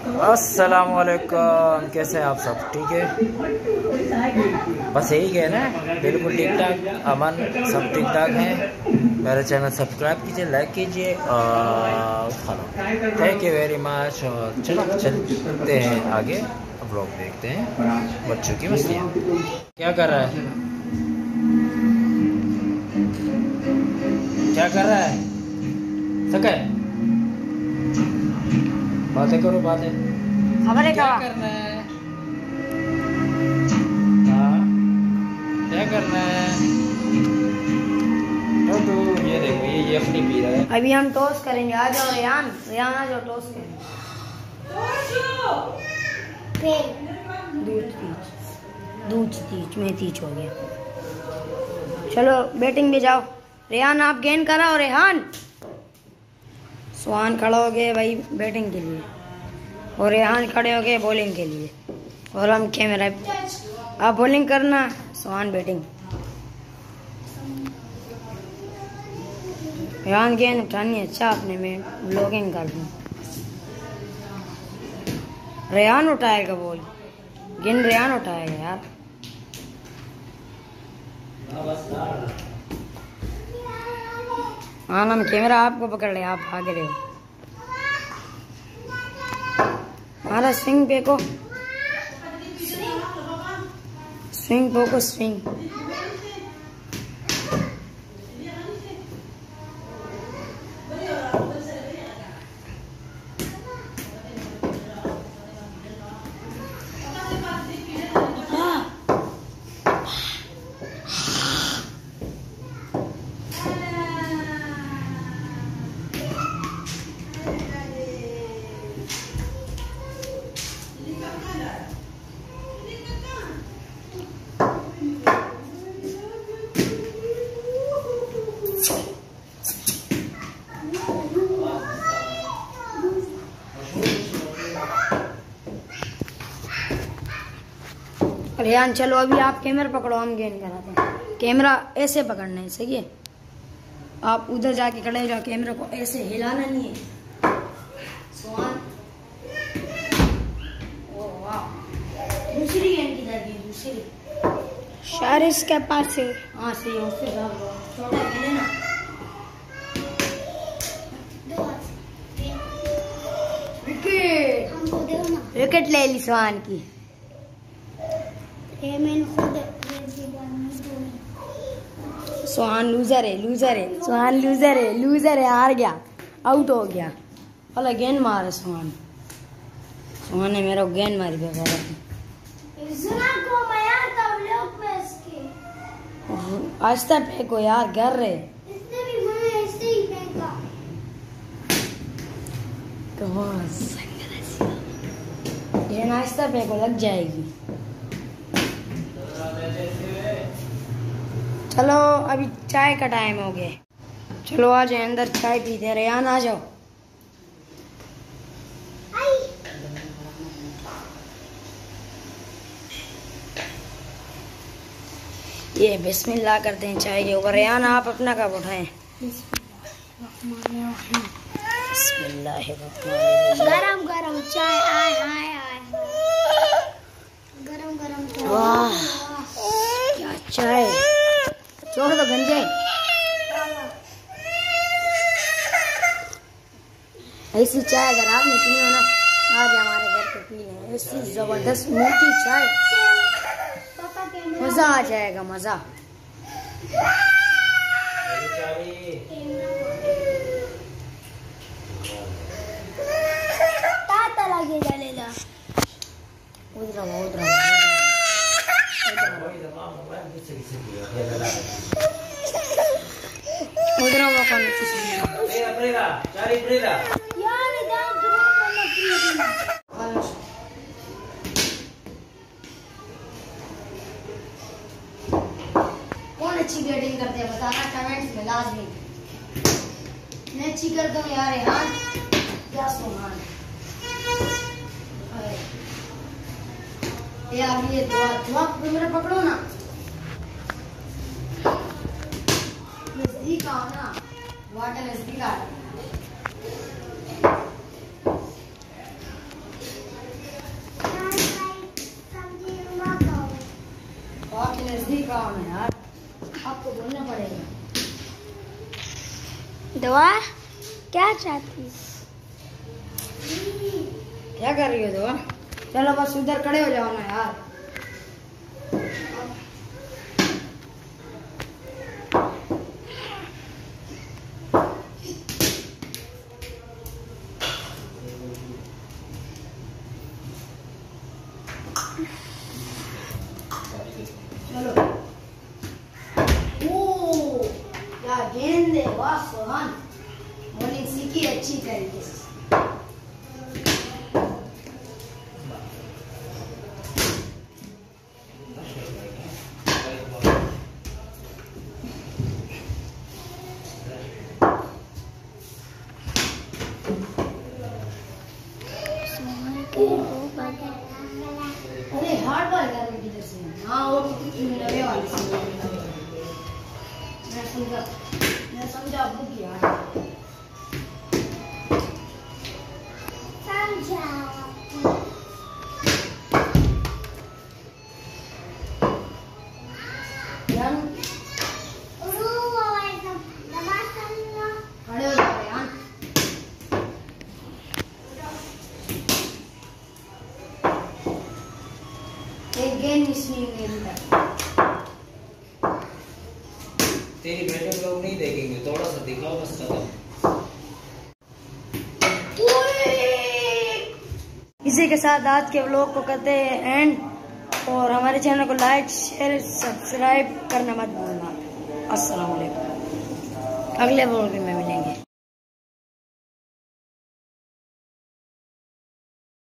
अस्सलामुअलैकुम, कैसे हैं आप सब? ठीक है, बस यही कहना है, बिल्कुल ठीक ठाक, अमन, सब ठीक ठाक हैं। मेरे चैनल सब्सक्राइब कीजिए, लाइक कीजिए और थैंक यू वेरी मच। और चलो चलते हैं आगे, व्लॉग देखते हैं। बच्चों की मस्तियाँ क्या कर रहा है, क्या कर रहा है? सके बातें करो, बातें खबर क्या करना है? हाँ, क्या करना है? तो ये देखो, ये अपनी पी रहा है। अभी हम टोस्ट करेंगे। आ जाओ रेहान, रेहान आ जाओ, टोस्ट करेंगे। दूध तीच में तीच हो गया। चलो बैटिंग में जाओ। रेहान आप गेंद कराओ। रेहान, सुहान खड़ा हो गए भाई बैटिंग के लिए और रेहान खड़े हो गए बॉलिंग के लिए। और हम कैमरा, आप बॉलिंग करना, सुहान बैटिंग। रेहान गेंद उठानी, अच्छा अपने में ब्लॉगिंग कर दूँ। रेहान उठाएगा बॉल, गेंद रेहान उठाएगा यार। हाँ, हम कैमरा आपको पकड़ ले, आप भाग रहे हो। हमारा स्विंग पे को, स्विंग को स्विंग। रेहान चलो अभी आप कैमरा पकड़ो, हम गेंद कराते हैं। कैमरा ऐसे पकड़ना है, सही है? आप उधर जाके खड़े हो जाओ, कैमरा को ऐसे हिलाना नहीं है। सुहान, ओह वाह, दूसरी गेंद किधर गई? दूसरी शायद इसके पास है। हाँ सही है, उससे छोटा गेंद है ना। विकेट, विकेट ले ली सुहान की। सुहान लूजर है, लूजर है, सुहान लूजर है, लूजर है, हार गया, आउट हो गया। अला गेंद मारे सुहान, सुहान ने मेरा गेंद मारी बेचारा। आस्ता फेंको यार, गिर रहे। गेंद आस्ता फेंको, लग जाएगी। चलो अभी चाय का टाइम हो गया, चलो आ जाए अंदर, चाय पीते हैं। रेहान आ जाओ। ये बिस्मिल्लाह करते हैं चाय के ऊपर। रेहान आप अपना कप उठाएं। गरम गरम चाय, आय आय आय, गरम गरम चाय। वाह क्या चाय, छोड़ दो गंजे। ऐसी चाय अगर आपने पीनी हो ना, आज हमारे घर पे पी लें। ऐसी जबरदस्त मीठी चाय, मजा आ जाएगा, मजा। उधर उधर कौन अच्छी बैटिंग करते हैं बताना कमेंट्स में लाजमी। मैं अच्छी करता हूँ यार, रेहान क्या सुहान। यार ये दुआ मेरा पकड़ो ना, नजदीक आओ ना, वाटर नजदीक आ। सिखाओ ना यार, आपको बोलना पड़ेगा। दुआ क्या चाहती है? क्या कर रही हो दुआ? चलो बस उधर खड़े हो जाओ ना यार। चलो। ओ क्या गेंद है, वाह सोहन, बॉलिंग सीखी अच्छी तरीके से। अरे हार्ड बॉल करने की जैसे, हाँ वो नवे वाले से मैं समझा आपको किया खड़े हो जाओ यार। एक गेंद मिस नहीं हुई अभी तक। तेरी बैटिंग लोग नहीं देखेंगे, थोड़ा सा दिखाओ बस खत्म। इसी के साथ आज के व्लॉग को करते हैं एंड, और हमारे चैनल को लाइक शेयर सब्सक्राइब करना मत भूलना। अस्सलाम वालेकुम, अगले व्लॉग में।